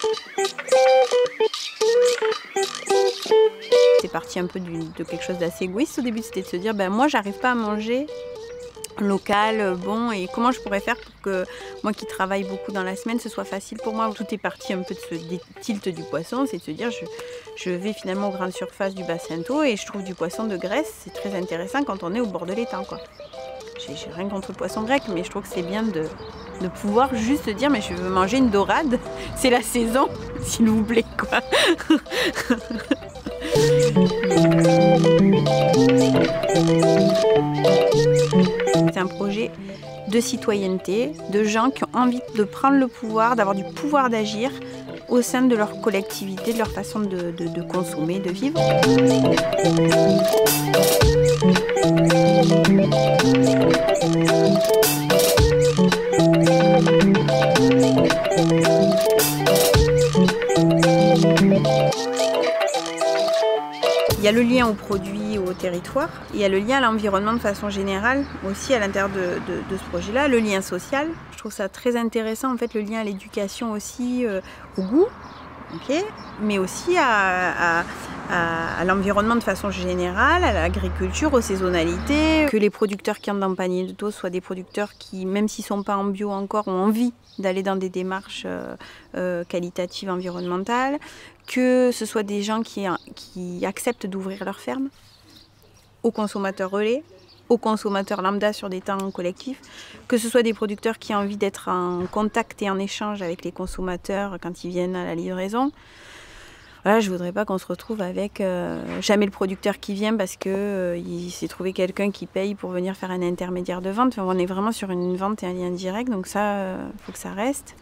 C'est parti un peu de quelque chose d'assez égoïste au début, c'était de se dire moi j'arrive pas à manger local, bon, et comment je pourrais faire pour que moi qui travaille beaucoup dans la semaine, ce soit facile pour moi. Tout est parti un peu de ce tilt du poisson, c'est de se dire je vais finalement aux grandes surfaces du bassin d'eau et je trouve du poisson de Grèce, c'est très intéressant quand on est au bord de l'étang, quoi. J'ai rien contre le poisson grec, mais je trouve que c'est bien de pouvoir juste dire mais je veux manger une dorade, c'est la saison, s'il vous plaît, quoi. C'est un projet de citoyenneté, de gens qui ont envie de prendre le pouvoir, d'avoir du pouvoir d'agir au sein de leur collectivité, de leur façon de consommer, de vivre. Il y a le lien aux produits, au territoire, il y a le lien à l'environnement de façon générale, aussi à l'intérieur de ce projet-là, le lien social. Je trouve ça très intéressant, en fait, le lien à l'éducation aussi, au goût, okay, mais aussi à l'environnement de façon générale, à l'agriculture, aux saisonnalités, que les producteurs qui entrent dans le panier de taux soient des producteurs qui, même s'ils ne sont pas en bio encore, ont envie d'aller dans des démarches qualitatives environnementales, que ce soit des gens qui acceptent d'ouvrir leur ferme, aux consommateurs relais, aux consommateurs lambda sur des temps collectifs, que ce soit des producteurs qui ont envie d'être en contact et en échange avec les consommateurs quand ils viennent à la livraison. Voilà, je ne voudrais pas qu'on se retrouve avec jamais le producteur qui vient parce qu'il s'est trouvé quelqu'un qui paye pour venir faire un intermédiaire de vente. Enfin, on est vraiment sur une vente et un lien direct, donc ça, faut que ça reste.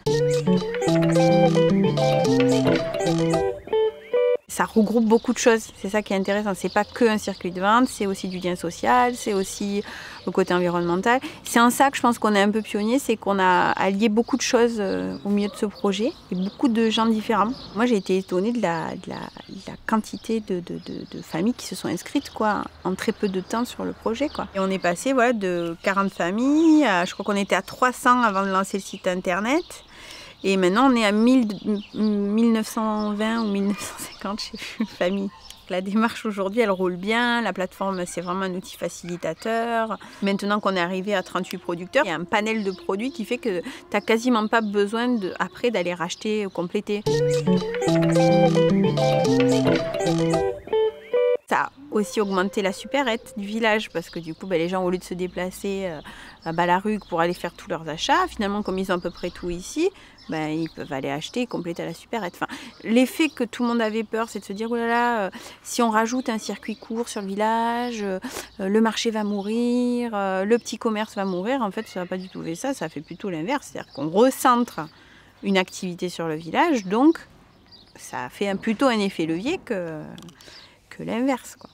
Ça regroupe beaucoup de choses, c'est ça qui est intéressant. C'est pas que un circuit de vente, c'est aussi du lien social, c'est aussi le côté environnemental. C'est en ça que je pense qu'on est un peu pionnier, c'est qu'on a allié beaucoup de choses au milieu de ce projet et beaucoup de gens différents. Moi, j'ai été étonnée de la quantité de familles qui se sont inscrites, quoi, en très peu de temps sur le projet, quoi. Et on est passé de 40 familles, je crois qu'on était à 300 avant de lancer le site internet. Et maintenant, on est à 1920 ou 1950, je ne sais plus, familles. La démarche aujourd'hui, elle roule bien. La plateforme, c'est vraiment un outil facilitateur. Maintenant qu'on est arrivé à 38 producteurs, il y a un panel de produits qui fait que tu n'as quasiment pas besoin après d'aller racheter ou compléter. Ça a aussi augmenté la supérette du village parce que du coup, les gens, au lieu de se déplacer à Ballaruc pour aller faire tous leurs achats, finalement, comme ils ont à peu près tout ici, ils peuvent aller acheter et compléter à la supérette. Enfin, l'effet que tout le monde avait peur, c'est de se dire, oh là là, si on rajoute un circuit court sur le village, le marché va mourir, le petit commerce va mourir. En fait, ça n'a pas du tout fait ça, ça fait plutôt l'inverse. C'est-à-dire qu'on recentre une activité sur le village, donc ça fait plutôt un effet levier que l'inverse, quoi.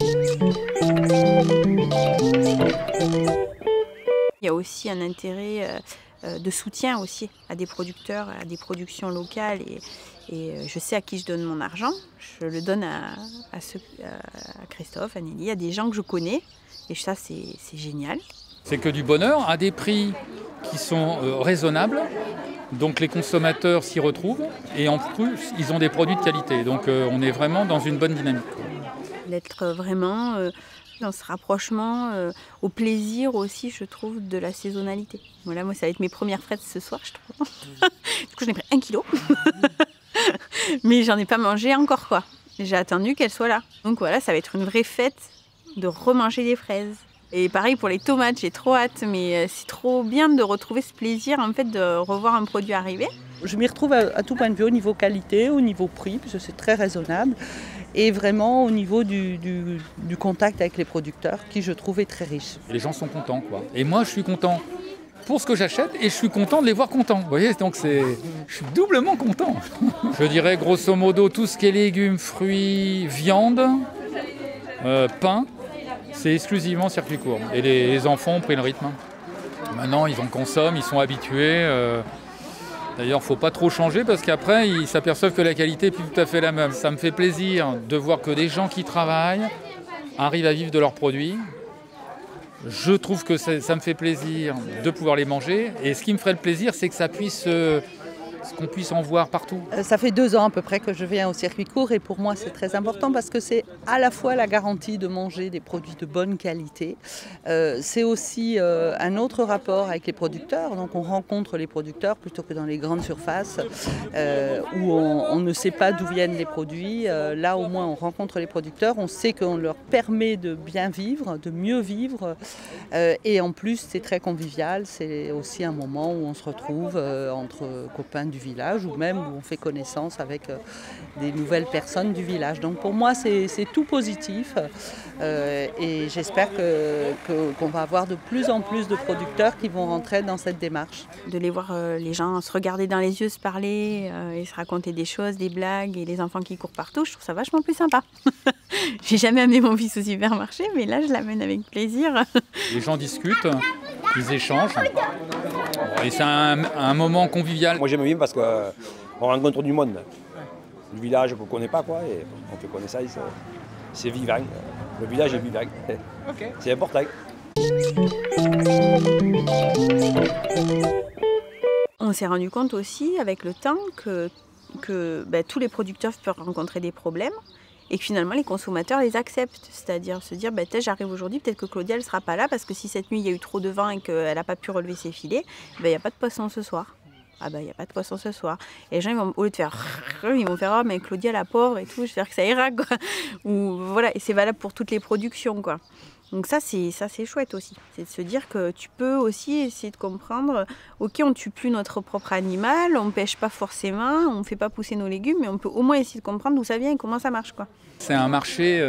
Il y a aussi un intérêt de soutien aussi à des producteurs, à des productions locales et je sais à qui je donne mon argent. Je le donne à Christophe, à Nelly, à des gens que je connais et ça c'est génial. C'est que du bonheur à des prix qui sont raisonnables. Donc les consommateurs s'y retrouvent et en plus ils ont des produits de qualité. Donc on est vraiment dans une bonne dynamique. D'être vraiment dans ce rapprochement au plaisir aussi, je trouve, de la saisonnalité. Voilà, moi, ça va être mes premières fraises ce soir, je trouve. Du coup, j'en ai pris 1 kilo. Mais j'en ai pas mangé encore, quoi. J'ai attendu qu'elles soient là. Donc voilà, ça va être une vraie fête de remanger des fraises. Et pareil pour les tomates, j'ai trop hâte, mais c'est trop bien de retrouver ce plaisir, en fait, de revoir un produit arriver. Je m'y retrouve à tout point de vue, au niveau qualité, au niveau prix, parce que c'est très raisonnable, et vraiment au niveau du contact avec les producteurs, qui je trouve est très riche. Les gens sont contents, quoi. Et moi, je suis content pour ce que j'achète, et je suis content de les voir contents. Vous voyez, donc je suis doublement content. Je dirais grosso modo tout ce qui est légumes, fruits, viande, pain, c'est exclusivement circuit court. Et les enfants ont pris le rythme. Maintenant, ils en consomment, ils sont habitués. D'ailleurs, il ne faut pas trop changer parce qu'après, ils s'aperçoivent que la qualité n'est plus tout à fait la même. Ça me fait plaisir de voir que des gens qui travaillent arrivent à vivre de leurs produits. Je trouve que ça me fait plaisir de pouvoir les manger. Et ce qui me ferait le plaisir, c'est que ça puisse qu'on puisse en voir partout. Ça fait 2 ans à peu près que je viens au circuit court et pour moi c'est très important parce que c'est à la fois la garantie de manger des produits de bonne qualité, c'est aussi un autre rapport avec les producteurs, donc on rencontre les producteurs plutôt que dans les grandes surfaces où on ne sait pas d'où viennent les produits. Là au moins on rencontre les producteurs, on sait qu'on leur permet de bien vivre, de mieux vivre et en plus c'est très convivial, c'est aussi un moment où on se retrouve entre copains du village ou même où on fait connaissance avec des nouvelles personnes du village. Donc pour moi c'est tout positif et j'espère qu'on va avoir de plus en plus de producteurs qui vont rentrer dans cette démarche. De les voir les gens se regarder dans les yeux, se parler et se raconter des choses, des blagues et les enfants qui courent partout, je trouve ça vachement plus sympa. J'ai jamais amené mon fils au supermarché mais là je l'amène avec plaisir. Les gens discutent, ils échangent et c'est un moment convivial. Moi j'aime bien parce qu'on rencontre du monde. Le village qu'on ne connaît pas quoi, et on fait connaissance, c'est vivant. Le village est vivant. Okay. C'est important. On s'est rendu compte aussi avec le temps que tous les producteurs peuvent rencontrer des problèmes et que finalement les consommateurs les acceptent. C'est-à-dire se dire j'arrive aujourd'hui, peut-être que Claudia elle ne sera pas là parce que si cette nuit il y a eu trop de vent et qu'elle n'a pas pu relever ses filets, il n'y a pas de poisson ce soir. Ah il n'y a pas de poisson ce soir. Et les gens, au lieu de faire, ils vont faire mais Claudia la pauvre et tout, j'espère que ça ira quoi. Ou voilà, et c'est valable pour toutes les productions quoi. Donc ça c'est chouette aussi. C'est de se dire que tu peux aussi essayer de comprendre, ok on ne tue plus notre propre animal, on ne pêche pas forcément, on ne fait pas pousser nos légumes, mais on peut au moins essayer de comprendre d'où ça vient et comment ça marche quoi. C'est un marché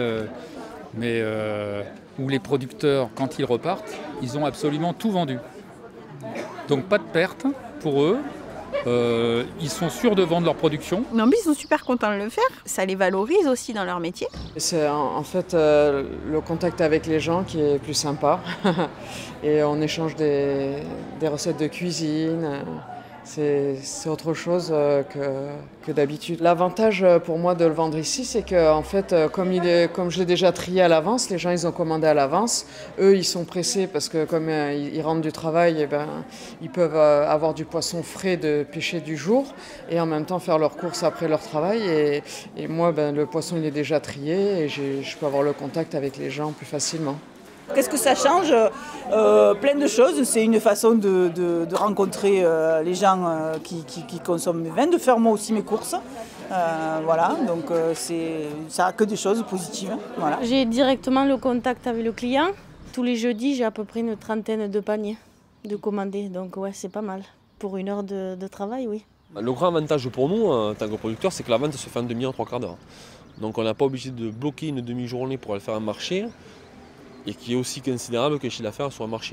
où les producteurs, quand ils repartent, ils ont absolument tout vendu. Donc pas de perte pour eux. Ils sont sûrs de vendre leur production. Mais en plus, ils sont super contents de le faire. Ça les valorise aussi dans leur métier. C'est en fait le contact avec les gens qui est plus sympa. Et on échange des recettes de cuisine. C'est autre chose que d'habitude. L'avantage pour moi de le vendre ici, c'est que en fait, comme je l'ai déjà trié à l'avance, les gens ils ont commandé à l'avance. Eux, ils sont pressés parce que comme ils rentrent du travail, ils peuvent avoir du poisson frais de pêcher du jour et en même temps faire leurs courses après leur travail. Et moi, le poisson il est déjà trié et je peux avoir le contact avec les gens plus facilement. Qu'est-ce que ça change? Plein de choses. C'est une façon de rencontrer les gens qui consomment mes vins, de faire moi aussi mes courses. Voilà, donc ça a que des choses positives. Voilà. J'ai directement le contact avec le client. Tous les jeudis, j'ai à peu près une 30aine de paniers de commandés. Donc ouais, c'est pas mal. Pour 1 heure de travail, oui. Le grand avantage pour nous, en tant que producteur, c'est que la vente se fait en demi-heure, 3/4 d'heure. Donc on n'a pas obligé de bloquer une demi-journée pour aller faire un marché. Et qui est aussi considérable que le chiffre d'affaires sur un marché.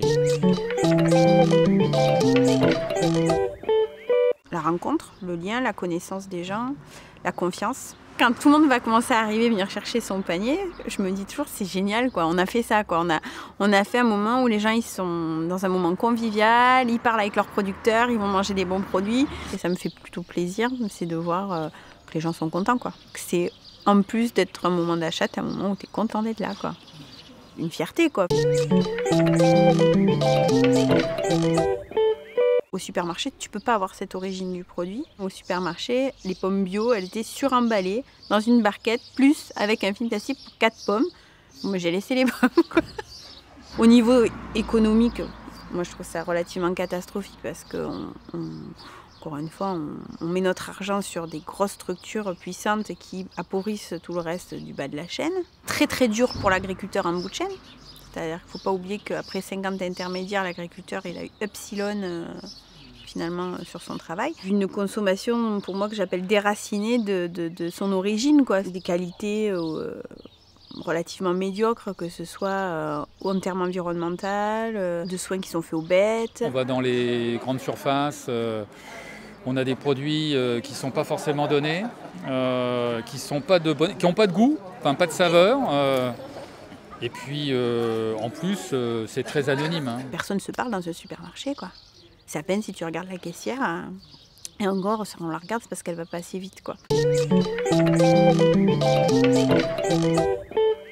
La rencontre, le lien, la connaissance des gens, la confiance. Quand tout le monde va commencer à arriver, venir chercher son panier, je me dis toujours c'est génial quoi. On a fait ça quoi. On a fait un moment où les gens ils sont dans un moment convivial, ils parlent avec leurs producteurs, ils vont manger des bons produits. Et ça me fait plutôt plaisir, c'est de voir que les gens sont contents quoi. Que c'est en plus d'être un moment d'achat, un moment où tu es content d'être là quoi. Une fierté quoi. Au supermarché, tu peux pas avoir cette origine du produit. Au supermarché, les pommes bio, elles étaient suremballées dans une barquette, plus avec un film plastique pour 4 pommes. Moi, j'ai laissé les pommes quoi. Au niveau économique, moi je trouve ça relativement catastrophique parce que encore une fois, on met notre argent sur des grosses structures puissantes qui appauvrissent tout le reste du bas de la chaîne. Très très dur pour l'agriculteur en bout de chaîne. C'est-à-dire qu'il ne faut pas oublier qu'après 50 intermédiaires, l'agriculteur il a eu epsilon finalement sur son travail. Une consommation pour moi que j'appelle déracinée de son origine, quoi. Des qualités relativement médiocres, que ce soit en termes environnementaux, de soins qui sont faits aux bêtes. On va dans les grandes surfaces. On a des produits qui ne sont pas forcément donnés, qui n'ont pas de goût, enfin pas de saveur. Et puis en plus, c'est très anonyme. Hein. Personne ne se parle dans ce supermarché, quoi. C'est à peine si tu regardes la caissière. Hein. Et encore, si on la regarde, c'est parce qu'elle va pas assez vite, quoi.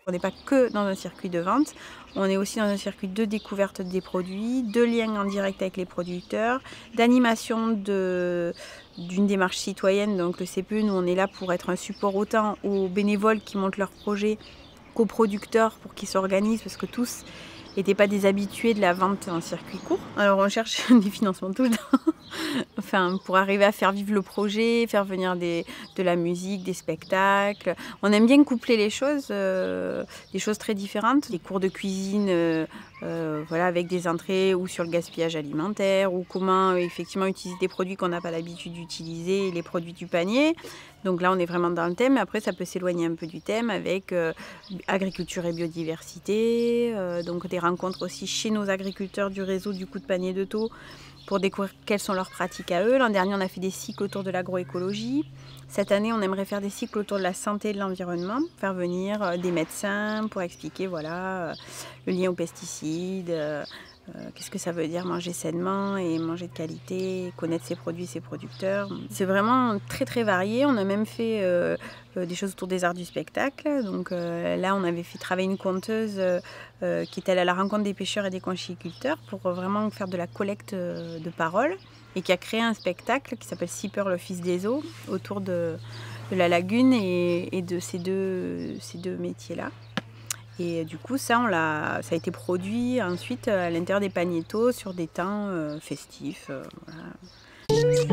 On n'est pas que dans un circuit de vente, on est aussi dans un circuit de découverte des produits, de lien en direct avec les producteurs, d'animation d'une démarche citoyenne. Donc le CPE, nous on est là pour être un support autant aux bénévoles qui montent leurs projets qu'aux producteurs pour qu'ils s'organisent, parce que tous n'étaient pas des habitués de la vente en circuit court. Alors on cherche des financements tout le temps. Enfin, pour arriver à faire vivre le projet, faire venir de la musique, des spectacles. On aime bien coupler les choses, des choses très différentes. Des cours de cuisine voilà, avec des entrées ou sur le gaspillage alimentaire, ou comment effectivement utiliser des produits qu'on n'a pas l'habitude d'utiliser, les produits du panier. Donc là, on est vraiment dans le thème. Après, ça peut s'éloigner un peu du thème avec agriculture et biodiversité. Donc des rencontres aussi chez nos agriculteurs du réseau du Coup de Panier de Thau, pour découvrir quelles sont leurs pratiques à eux. L'an dernier, on a fait des cycles autour de l'agroécologie. Cette année, on aimerait faire des cycles autour de la santé et de l'environnement, faire venir des médecins pour expliquer voilà, le lien aux pesticides, qu'est-ce que ça veut dire manger sainement et manger de qualité, connaître ses produits, ses producteurs. C'est vraiment très très varié. On a même fait des choses autour des arts du spectacle. Donc là, on avait fait travailler une conteuse qui est allée à la rencontre des pêcheurs et des conchyliculteurs pour vraiment faire de la collecte de paroles, et qui a créé un spectacle qui s'appelle Sipper, le fils des eaux, autour de la lagune et de ces deux métiers-là. Et du coup, ça a été produit ensuite à l'intérieur des paniers Thau sur des temps festifs. Voilà.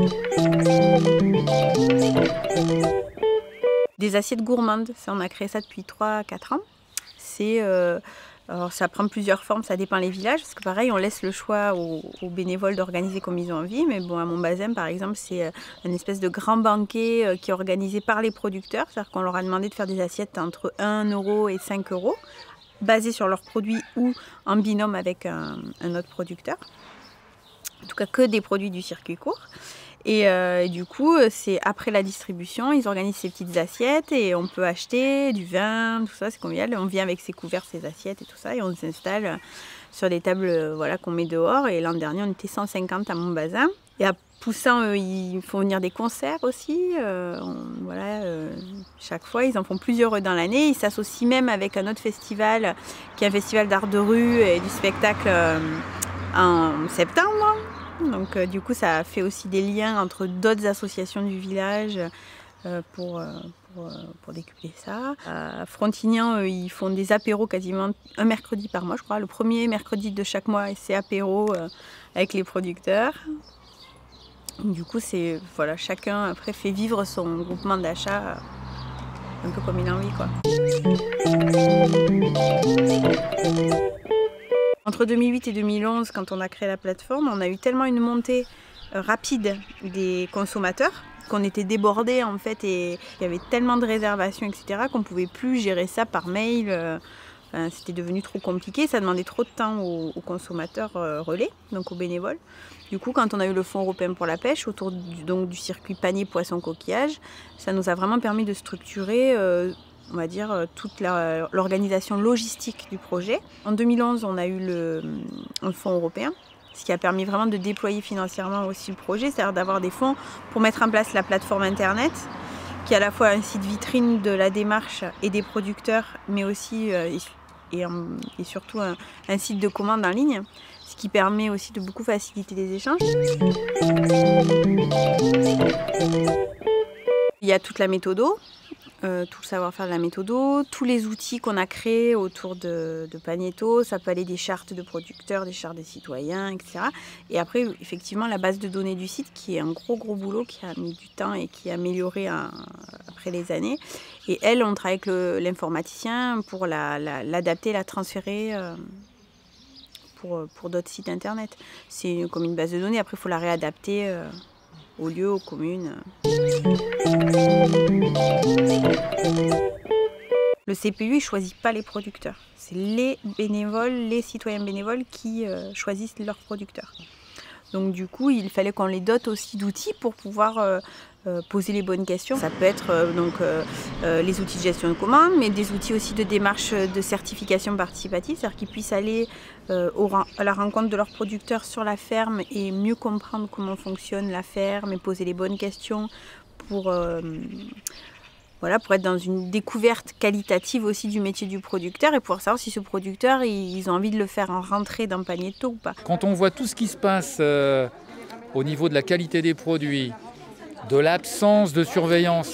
Des assiettes gourmandes, ça, on a créé ça depuis 3-4 ans. Alors ça prend plusieurs formes, ça dépend des villages, parce que pareil, on laisse le choix aux bénévoles d'organiser comme ils ont envie. Mais bon, à Montbazem, par exemple, c'est une espèce de grand banquet qui est organisé par les producteurs. C'est-à-dire qu'on leur a demandé de faire des assiettes entre 1 € et 5 €, basées sur leurs produits ou en binôme avec un autre producteur. En tout cas, que des produits du circuit court. Et du coup, c'est après la distribution, ils organisent ces petites assiettes et on peut acheter du vin, tout ça, c'est convivial. On vient avec ses couverts, ses assiettes et tout ça, et on s'installe sur des tables voilà, qu'on met dehors. Et l'an dernier, on était 150 à Montbazem. Et à Poussin, ils font venir des concerts aussi. Chaque fois, ils en font plusieurs dans l'année. Ils s'associent même avec un autre festival, qui est un festival d'art de rue et du spectacle en septembre. Donc du coup, ça fait aussi des liens entre d'autres associations du village pour décupler ça. À Frontignan, ils font des apéros quasiment un mercredi par mois, je crois. Le premier mercredi de chaque mois, c'est apéro avec les producteurs. Du coup, voilà, chacun après fait vivre son groupement d'achat un peu comme il a envie, quoi. Entre 2008 et 2011, quand on a créé la plateforme, on a eu tellement une montée rapide des consommateurs qu'on était débordés en fait, et il y avait tellement de réservations, etc., qu'on ne pouvait plus gérer ça par mail. C'était devenu trop compliqué, ça demandait trop de temps aux consommateurs relais, donc aux bénévoles. Du coup, quand on a eu le Fonds européen pour la pêche, autour du circuit panier poisson-coquillage, ça nous a vraiment permis de structurer on va dire, toute l'organisation logistique du projet. En 2011, on a eu le fonds européen, ce qui a permis vraiment de déployer financièrement aussi le projet, c'est-à-dire d'avoir des fonds pour mettre en place la plateforme Internet, qui est à la fois un site vitrine de la démarche et des producteurs, mais aussi et surtout un site de commande en ligne, ce qui permet aussi de beaucoup faciliter les échanges. Il y a toute la méthodo, tout le savoir-faire de la méthodo, tous les outils qu'on a créés autour de Panier Thau, ça peut aller des chartes de producteurs, des chartes des citoyens, etc. Et après, effectivement, la base de données du site, qui est un gros boulot, qui a mis du temps et qui est amélioré après les années. Et elle, on travaille avec l'informaticien pour l'adapter, la transférer pour d'autres sites internet. C'est comme une base de données, après il faut la réadapter aux lieux, aux communes. Le CPU, il ne choisit pas les producteurs. C'est les bénévoles, les citoyens bénévoles qui choisissent leurs producteurs. Donc du coup, il fallait qu'on les dote aussi d'outils pour pouvoir poser les bonnes questions. Ça peut être les outils de gestion de commande, mais des outils aussi de démarche de certification participative, c'est-à-dire qu'ils puissent aller à la rencontre de leurs producteurs sur la ferme et mieux comprendre comment fonctionne la ferme et poser les bonnes questions pour Voilà, pour être dans une découverte qualitative aussi du métier du producteur et pouvoir savoir si ce producteur, ils ont envie de le faire rentrer dans Panettone ou pas. Quand on voit tout ce qui se passe au niveau de la qualité des produits, de l'absence de surveillance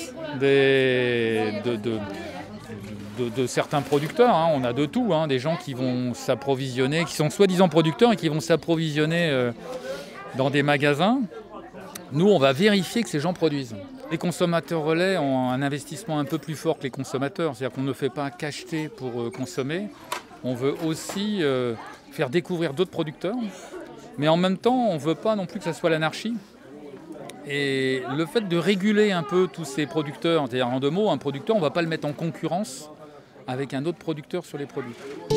de certains producteurs, hein, on a de tout, hein, des gens qui vont s'approvisionner, qui sont soi-disant producteurs et qui vont s'approvisionner dans des magasins. Nous, on va vérifier que ces gens produisent. Les consommateurs relais ont un investissement un peu plus fort que les consommateurs. C'est-à-dire qu'on ne fait pas qu'acheter pour consommer. On veut aussi faire découvrir d'autres producteurs. Mais en même temps, on ne veut pas non plus que ça soit l'anarchie. Et le fait de réguler un peu tous ces producteurs, c'est-à-dire en 2 mots, un producteur, on ne va pas le mettre en concurrence avec un autre producteur sur les produits.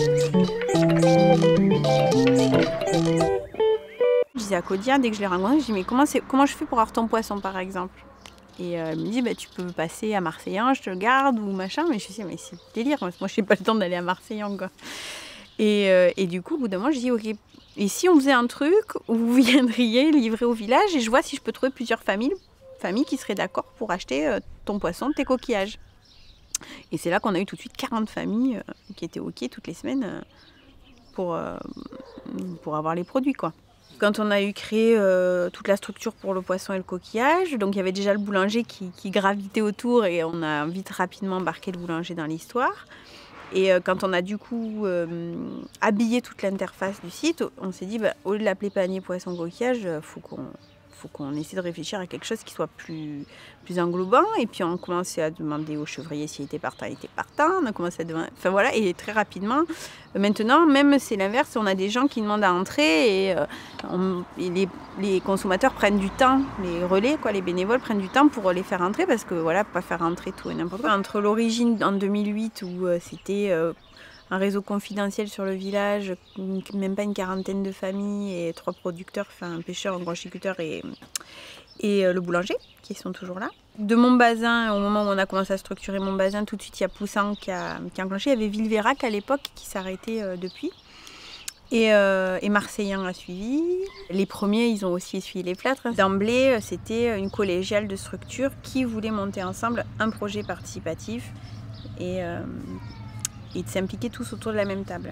Je disais à Claudia, dès que je l'ai rencontrée, je dis mais comment je fais pour avoir ton poisson par exemple? Et elle me dit tu peux passer à Marseillan, je te le garde ou machin. Mais je me dis mais c'est délire, moi je n'ai pas le temps d'aller à Marseillan quoi. Et du coup au bout d'un moment je dis ok, et si on faisait un truc où vous viendriez livrer au village et je vois si je peux trouver plusieurs familles qui seraient d'accord pour acheter ton poisson, tes coquillages. Et c'est là qu'on a eu tout de suite 40 familles qui étaient ok toutes les semaines pour avoir les produits quoi. Quand on a eu créé toute la structure pour le poisson et le coquillage, donc il y avait déjà le boulanger qui gravitait autour et on a vite rapidement embarqué le boulanger dans l'histoire. Et quand on a du coup habillé toute l'interface du site, on s'est dit au lieu de l'appeler panier poisson coquillage, faut qu'on essaie de réfléchir à quelque chose qui soit plus englobant. Et puis on commençait à demander au chevrier s'il était partant, il était partant. On a commencé à demander, enfin voilà, et très rapidement, maintenant même c'est l'inverse, on a des gens qui demandent à entrer et les consommateurs prennent du temps, les relais, les bénévoles prennent du temps pour les faire entrer parce que voilà, pas faire entrer tout et n'importe quoi. Entre l'origine en 2008 où c'était un réseau confidentiel sur le village, même pas une quarantaine de familles et 3 producteurs, enfin un pêcheur, un branchiculteur et le boulanger qui sont toujours là. De Montbazin, au moment où on a commencé à structurer Montbazin, tout de suite il y a Poussin qui a enclenché. Il y avait Villeveyrac à l'époque qui s'arrêtait depuis. Et Marseillan a suivi. Les premiers, ils ont aussi essuyé les plâtres. D'emblée, c'était une collégiale de structures qui voulaient monter ensemble un projet participatif et de s'impliquer tous autour de la même table.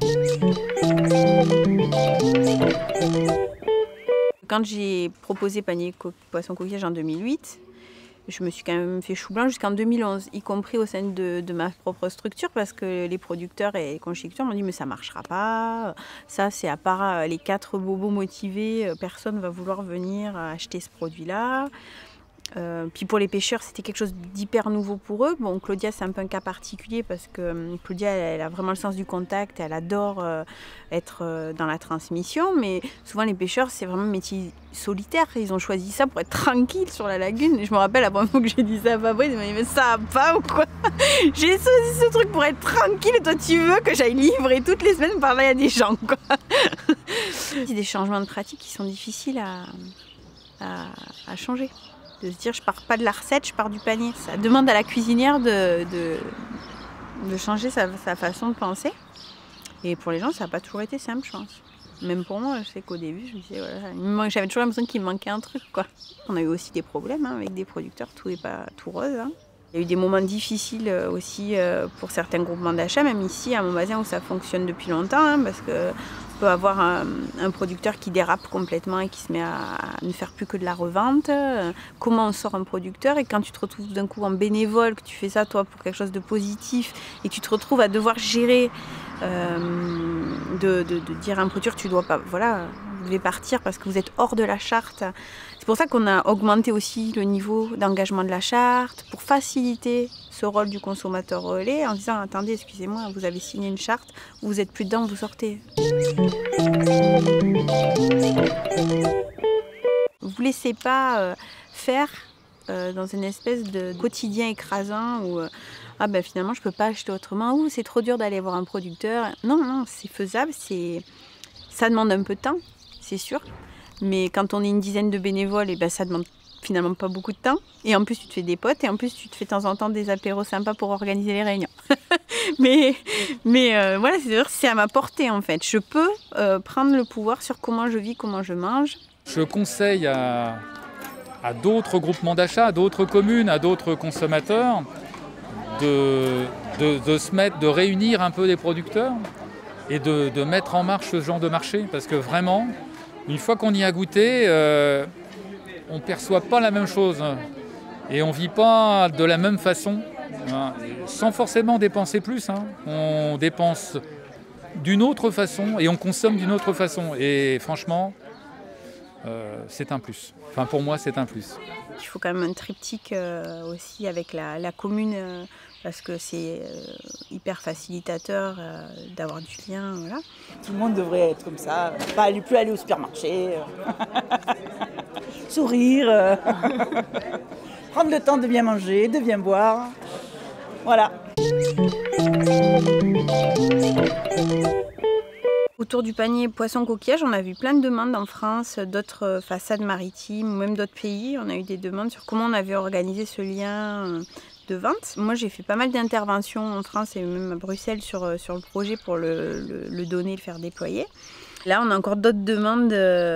Quand j'ai proposé panier poisson coquillage en 2008, je me suis quand même fait chou blanc jusqu'en 2011, y compris au sein de ma propre structure, parce que les producteurs et les conchiculteurs m'ont dit mais ça marchera pas, ça c'est à part les 4 bobos motivés, personne ne va vouloir venir acheter ce produit-là. Puis pour les pêcheurs, c'était quelque chose d'hyper nouveau pour eux. Bon, Claudia, c'est un peu un cas particulier parce que Claudia, elle a vraiment le sens du contact, elle adore être dans la transmission, mais souvent les pêcheurs, c'est vraiment un métier solitaire. Ils ont choisi ça pour être tranquilles sur la lagune. Et je me rappelle la première fois que j'ai dit ça à Fabrice, il m'a dit mais ça va pas ou quoi? J'ai choisi ce truc pour être tranquille et toi tu veux que j'aille livrer toutes les semaines par là, il y a des gens quoi. C'est des changements de pratique qui sont difficiles à changer. De se dire je pars pas de la recette, je pars du panier. Ça demande à la cuisinière de changer sa façon de penser. Et pour les gens, ça n'a pas toujours été simple, je pense. Même pour moi, je sais qu'au début, je me disais, voilà, j'avais toujours l'impression qu'il me manquait un truc, quoi. On a eu aussi des problèmes avec des producteurs, tout n'est pas tout rose. Il y a eu des moments difficiles aussi pour certains groupements d'achat, même ici à Montbazin où ça fonctionne depuis longtemps, parce que on peut avoir un producteur qui dérape complètement et qui se met à ne faire plus que de la revente. Comment on sort un producteur et quand tu te retrouves d'un coup en bénévole, que tu fais ça toi pour quelque chose de positif et que tu te retrouves à devoir gérer, de dire à un producteur tu dois pas, voilà, vous devez partir parce que vous êtes hors de la charte. C'est pour ça qu'on a augmenté aussi le niveau d'engagement de la charte pour faciliter ce rôle du consommateur relais en disant attendez, excusez-moi, vous avez signé une charte, vous êtes plus dedans, vous sortez. Vous ne laissez pas faire dans une espèce de quotidien écrasant où ah ben finalement je peux pas acheter autrement, ou c'est trop dur d'aller voir un producteur. Non, c'est faisable, ça demande un peu de temps, c'est sûr. Mais quand on est une dizaine de bénévoles, et ben ça demande finalement pas beaucoup de temps. Et en plus tu te fais des potes et en plus tu te fais de temps en temps des apéros sympas pour organiser les réunions. mais voilà, c'est à ma portée en fait. Je peux prendre le pouvoir sur comment je vis, comment je mange. Je conseille à d'autres groupements d'achat, à d'autres communes, à d'autres consommateurs de se mettre, de réunir un peu les producteurs et de mettre en marche ce genre de marché. Parce que vraiment, une fois qu'on y a goûté, on ne perçoit pas la même chose et on ne vit pas de la même façon, hein, sans forcément dépenser plus. Hein. On dépense d'une autre façon et on consomme d'une autre façon. Et franchement, c'est un plus. Enfin, pour moi, c'est un plus. Il faut quand même un triptyque aussi avec la commune parce que c'est hyper facilitateur d'avoir du lien. Voilà. Tout le monde devrait être comme ça, pas plus aller au supermarché, sourire, prendre le temps de bien manger, de bien boire. Voilà. Autour du panier poisson-coquillage, on a vu plein de demandes en France, d'autres façades maritimes ou même d'autres pays. On a eu des demandes sur comment on avait organisé ce lien de vente. Moi, j'ai fait pas mal d'interventions en France et même à Bruxelles sur le projet pour le donner, le faire déployer. Là, on a encore d'autres demandes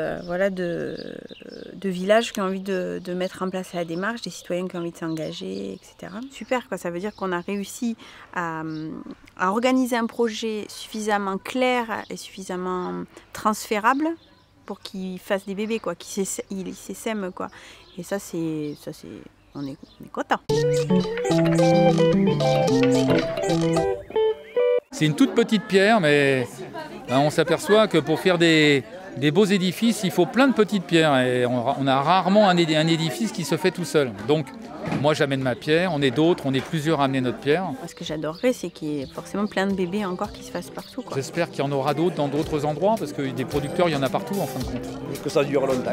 de villages qui ont envie de mettre en place la démarche, des citoyens qui ont envie de s'engager, etc. Super, quoi. Ça veut dire qu'on a réussi à organiser un projet suffisamment clair et suffisamment transférable pour qu'ils fassent des bébés, quoi, qu'ils s'essaiment, quoi. Et ça, on est content. C'est une toute petite pierre, mais on s'aperçoit que pour faire des beaux édifices, il faut plein de petites pierres. Et on a rarement un édifice qui se fait tout seul. Donc, moi, j'amène ma pierre, on est d'autres, on est plusieurs à amener notre pierre. Ce que j'adorerais, c'est qu'il y ait forcément plein de bébés encore qui se fassent partout, quoi. J'espère qu'il y en aura d'autres dans d'autres endroits, parce que des producteurs, il y en a partout, en fin de compte. Que ça dure longtemps.